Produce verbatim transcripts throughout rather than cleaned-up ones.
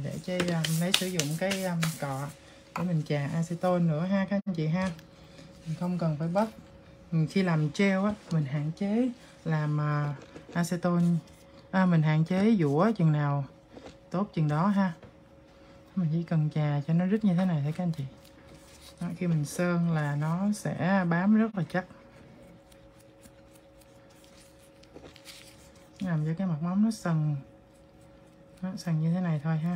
để chơi um, lấy sử dụng cái um, cọ để mình chà acetone nữa ha các anh chị ha. Mình không cần phải bắp. Mình khi làm gel á, mình hạn chế làm uh, acetone, à, mình hạn chế dũa chừng nào tốt chừng đó ha. Mình chỉ cần chà cho nó rít như thế này thôi các anh chị. Đó, khi mình sơn là nó sẽ bám rất là chắc, làm cho cái mặt móng nó sần, nó sần như thế này thôi ha.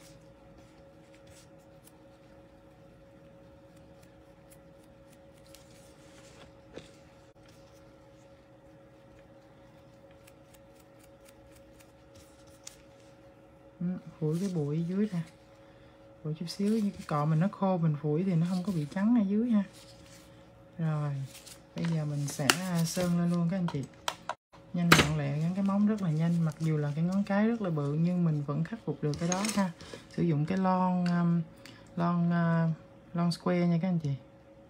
Phủi cái bụi dưới ra, phủi chút xíu, như cái cọ mình nó khô mình phủi thì nó không có bị trắng ở dưới ha. Rồi bây giờ mình sẽ sơn lên luôn các anh chị, nhanh gọn lẹ, gắn cái móng rất là nhanh, mặc dù là cái ngón cái rất là bự nhưng mình vẫn khắc phục được cái đó ha. Sử dụng cái lon um, lon uh, lon square nha các anh chị.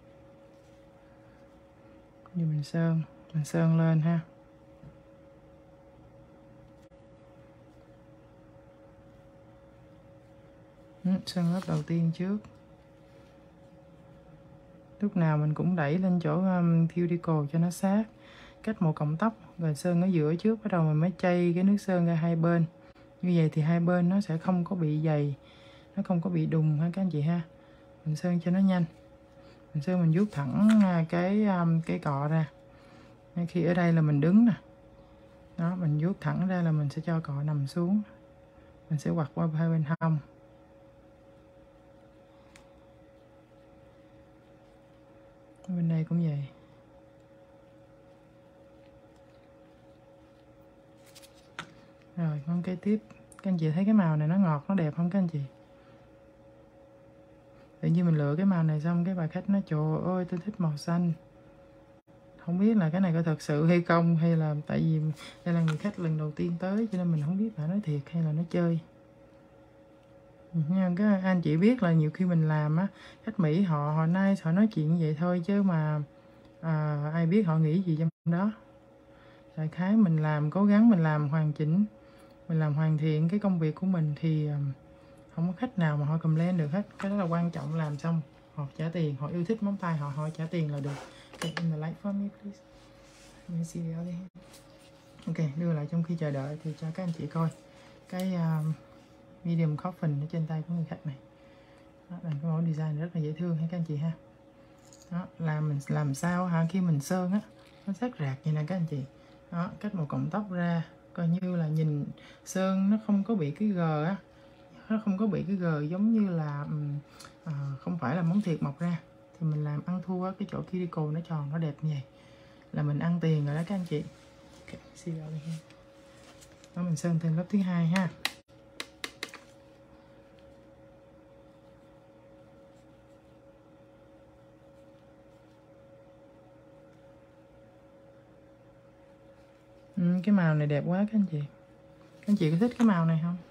Như mình sơn, mình sơn lên ha. Sơn lớp đầu tiên trước. Lúc nào mình cũng đẩy lên chỗ um, cuticle cho nó sát, cách một cọng tóc, rồi sơn ở giữa trước, bắt đầu mình mới chây cái nước sơn ra hai bên. Như vậy thì hai bên nó sẽ không có bị dày, nó không có bị đùng ha các anh chị ha. Mình sơn cho nó nhanh. Mình sơn mình vuốt thẳng cái um, cái cọ ra. Khi ở đây là mình đứng nè. Đó, mình vuốt thẳng ra là mình sẽ cho cọ nằm xuống. Mình sẽ quặt qua hai bên hông. Bên đây cũng vậy. Rồi con kế tiếp, các anh chị thấy cái màu này nó ngọt, nó đẹp không các anh chị? Tự nhiên mình lựa cái màu này xong cái bà khách nói trời ơi tôi thích màu xanh. Không biết là cái này có thật sự hay không, hay là tại vì đây là người khách lần đầu tiên tới cho nên mình không biết là nói thiệt hay là nó chơi. Nhưng các anh chị biết là nhiều khi mình làm á, khách Mỹ họ họ nice, họ nói chuyện như vậy thôi chứ mà à, ai biết họ nghĩ gì trong đó. Đại khái mình làm, cố gắng mình làm hoàn chỉnh, mình làm hoàn thiện cái công việc của mình thì um, không có khách nào mà họ complain được hết. Cái đó là quan trọng, làm xong họ trả tiền, họ yêu thích móng tay họ, họ trả tiền là được. Okay, in the light for me please. Let me see the other hand. Ok, đưa lại trong khi chờ đợi thì cho các anh chị coi cái um, medium coffin ở trên tay của người khách này. Đó, là cái mẫu design rất là dễ thương ha các anh chị ha. Đó, làm mình làm sao ha, khi mình sơn á nó sát rạc vậy nè các anh chị. Đó, cách một cọng tóc ra, coi như là nhìn sơn nó không có bị cái gờ á, nó không có bị cái gờ giống như là um, uh, không phải là móng thiệt mọc ra. Thì mình làm ăn thua á, cái chỗ cuticle nó tròn nó đẹp như vậy là mình ăn tiền rồi đó các anh chị. Okay, see you over here. Đó, mình sơn thêm lớp thứ hai ha. Ừ, cái màu này đẹp quá các anh chị. Các anh chị có thích cái màu này không?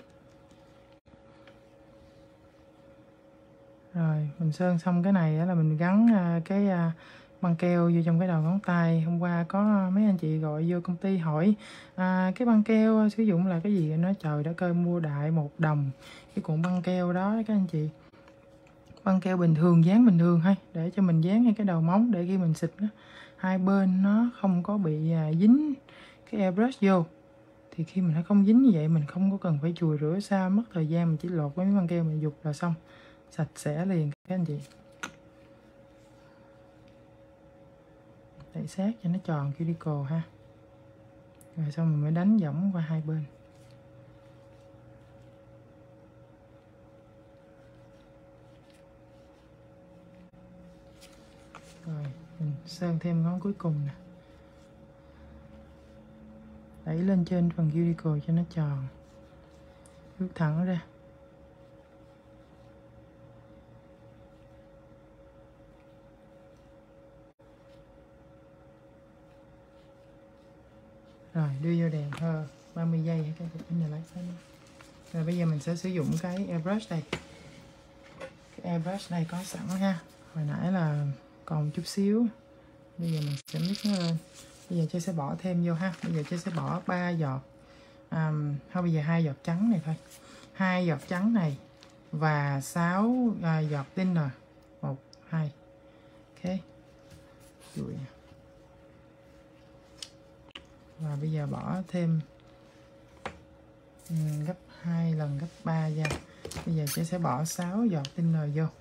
Rồi mình sơn xong cái này là mình gắn cái băng keo vô trong cái đầu ngón tay. Hôm qua có mấy anh chị gọi vô công ty hỏi à, cái băng keo sử dụng là cái gì, nói trời đất ơi mua đại một đồng cái cuộn băng keo đó các anh chị. Băng keo bình thường, dán bình thường hay để cho mình dán ngay cái đầu móng, để khi mình xịt đó, hai bên nó không có bị à, dính cái airbrush vô. Thì khi mình nó không dính như vậy mình không có cần phải chùi rửa xa mất thời gian, mình chỉ lột với miếng băng keo mình dục là xong, sạch sẽ liền các anh chị. Đẩy sát cho nó tròn cuticle ha. Rồi xong mình mới đánh võng qua hai bên. Rồi mình sơn thêm ngón cuối cùng nè, đẩy lên trên phần cuticle cho nó tròn, rút thẳng ra. Rồi đưa vô đèn thơ ba mươi giây các anh chị lấy xem. Rồi bây giờ mình sẽ sử dụng cái airbrush đây. Cái airbrush này có sẵn ha. Hồi nãy là còn chút xíu. Bây giờ mình sẽ mix nó lên. Bây giờ chị sẽ bỏ thêm vô ha. Bây giờ chị sẽ bỏ ba giọt. À, thôi bây giờ hai giọt trắng này thôi. hai giọt trắng này và sáu à, giọt thinner. Một, hai. Ok. Chùi. Và bây giờ bỏ thêm um, gấp hai lần gấp ba ra. Bây giờ chị sẽ bỏ sáu giọt thinner vô.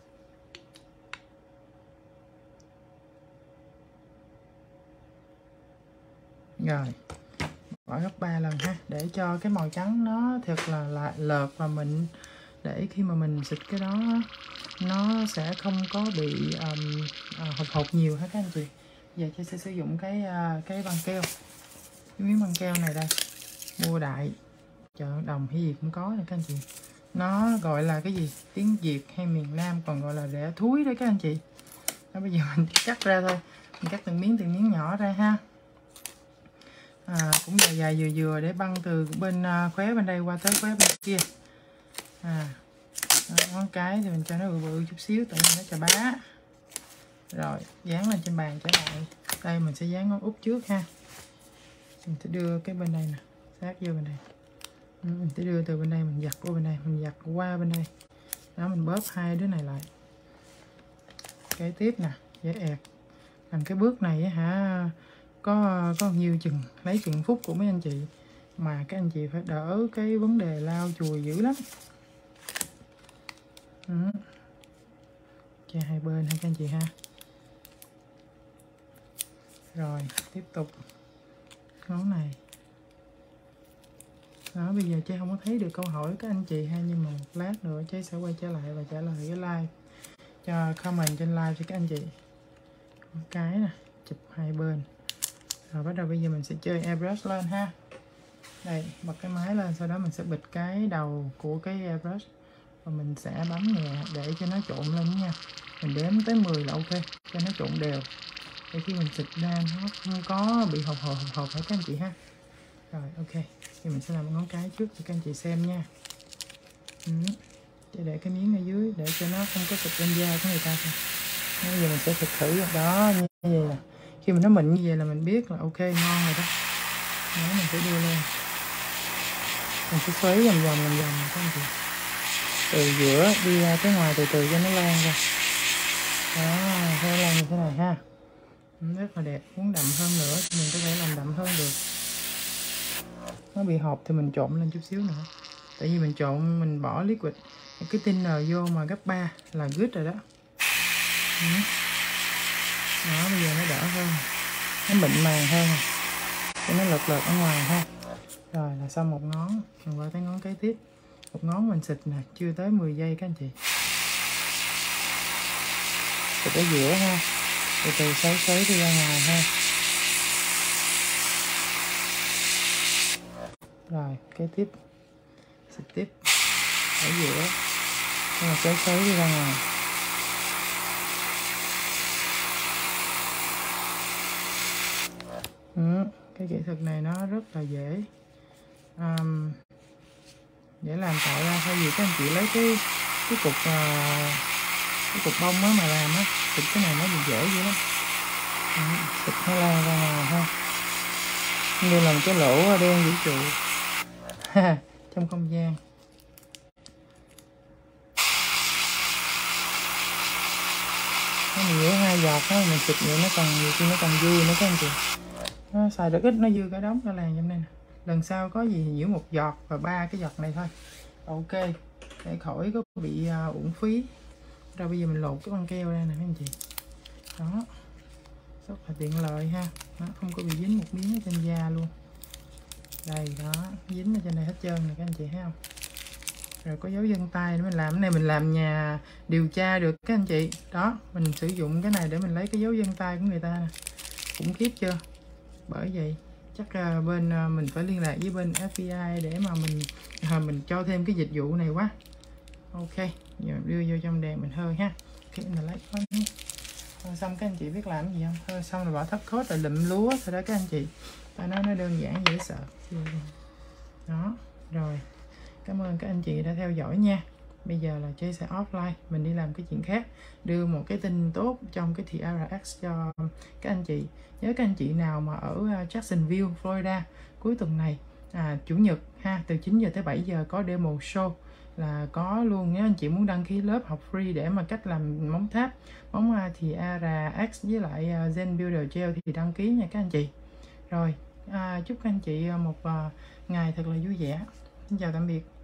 Rồi, bỏ gấp ba lần ha, để cho cái màu trắng nó thật là, là lợt và mịn, để khi mà mình xịt cái đó nó sẽ không có bị um, uh, hột hột nhiều hết các anh chị. Giờ chị sẽ sử dụng cái uh, cái băng keo, cái miếng băng keo này đây, mua đại chợ đồng hay gì cũng có nè các anh chị. Nó gọi là cái gì, tiếng Việt hay miền Nam còn gọi là rẻ thúi đấy các anh chị. Đó, bây giờ mình cắt ra thôi, mình cắt từng miếng từng miếng nhỏ ra ha. À, cũng dài dài vừa vừa để băng từ bên uh, khóe bên đây qua tới khóe bên kia. À, đó, ngón cái thì mình cho nó bự bự chút xíu tại vì nó chà bá. Rồi dán lên trên bàn trở lại. Đây mình sẽ dán ngón út trước ha. Mình sẽ đưa cái bên đây nè, sát vô bên đây. Mình sẽ đưa từ bên đây mình giật qua bên đây, mình giật qua bên đây. Đó, mình bóp hai đứa này lại. Cái tiếp nè, dễ ẹt. Làm cái bước này á hả, có có nhiều chừng lấy chừng phút của mấy anh chị, mà các anh chị phải đỡ cái vấn đề lau chùi dữ lắm. Ừ. Che hai bên ha các anh chị ha. Rồi tiếp tục ngón này. Đó, bây giờ Trái không có thấy được câu hỏi các anh chị ha, nhưng mà một lát nữa Trái sẽ quay trở lại và trả lời cái like cho comment trên live cho các anh chị. Một cái nè, chụp hai bên. Rồi bắt đầu bây giờ mình sẽ chơi airbrush lên ha. Đây, bật cái máy lên, sau đó mình sẽ bịt cái đầu của cái airbrush và mình sẽ bấm nhẹ để cho nó trộn lên nha. Mình đếm tới mười là ok, cho nó trộn đều. Để khi mình xịt ra nó không có bị hột hột hột hột hả các anh chị ha. Rồi ok, thì mình sẽ làm ngón cái trước cho các anh chị xem nha. Ừ. Để cái miếng ở dưới để cho nó không có xịt lên da của người ta thôi. Bây giờ mình sẽ xịt thử đó, như vậy nè. Khi mà nó mịn như vậy là mình biết là ok, ngon rồi đó. Đó, mình sẽ đưa lên. Mình sẽ xoáy vòng vòng vòng vòng các anh chị. Từ giữa đi ra tới ngoài từ từ cho nó lan ra. Đó, nó lan như thế này ha. Rất là đẹp, muốn đậm hơn nữa thì mình có thể làm đậm hơn được. Nó bị hộp thì mình trộn lên chút xíu nữa. Tại vì mình trộn, mình bỏ liquid cái thinner vô mà gấp ba là good rồi đó. Đó, bây giờ nó đỡ hơn, nó mịn màng hơn, cho nó lợt lợt ở ngoài ha. Rồi là xong một ngón, mình qua tới ngón kế tiếp. Một ngón mình xịt nè, chưa tới mười giây các anh chị. Xịt ở giữa ha, từ từ xoáy xoáy đi ra ngoài ha. Rồi kế tiếp xịt tiếp ở giữa, rồi xoáy xoáy đi ra ngoài. Ừ, cái kỹ thuật này nó rất là dễ um, dễ làm tạo ra. Thay vì các anh chị lấy cái cái cục uh, cái cục bông á mà làm á, xịt cái này nó bị dễ vậy lắm. Ừ, xịt nó lan ra ngoài ha, như là một cái lỗ đen vũ trụ trong không gian. Nó nhiều hai giọt đó, mình xịt vậy nó còn nhiều khi nó còn dư nữa các anh chị. Nó xài được ít nó dư cả đống cả làng trong đây nè. Lần sau có gì nhiễu một giọt và ba cái giọt này thôi, ok, để khỏi có bị uh, uổng phí. Rồi bây giờ mình lột cái băng keo ra nè các anh chị. Đó, rất là tiện lợi ha, nó không có bị dính một miếng ở trên da luôn. Đây đó, dính ở trên này hết trơn nè các anh chị thấy không. Rồi có dấu vân tay để mình làm. Cái này mình làm nhà điều tra được các anh chị. Đó, mình sử dụng cái này để mình lấy cái dấu vân tay của người ta nè. Khủng khiếp chưa. Bởi vậy chắc uh, bên uh, mình phải liên lạc với bên ép bê i để mà mình uh, mình cho thêm cái dịch vụ này quá. Ok, giờ đưa vô trong đèn mình hơi ha. Ok, mình lấy con nha. Rồi xong các anh chị biết làm gì không? Thôi xong rồi bỏ thấp coat rồi lụm lúa sau đó các anh chị. Ta nói nó đơn giản dễ sợ. Đó, rồi. Cảm ơn các anh chị đã theo dõi nha. Bây giờ là Trái sẽ offline, mình đi làm cái chuyện khác, đưa một cái tin tốt trong cái tê rờ ích cho các anh chị. Nhớ các anh chị nào mà ở Jacksonville, Florida cuối tuần này, à, chủ nhật ha, từ chín giờ tới bảy giờ có demo show là có luôn. Nếu anh chị muốn đăng ký lớp học free để mà cách làm móng tháp, móng Tiara X với lại Zen Builder Gel thì đăng ký nha các anh chị. Rồi, à, chúc các anh chị một uh, ngày thật là vui vẻ. Xin chào tạm biệt.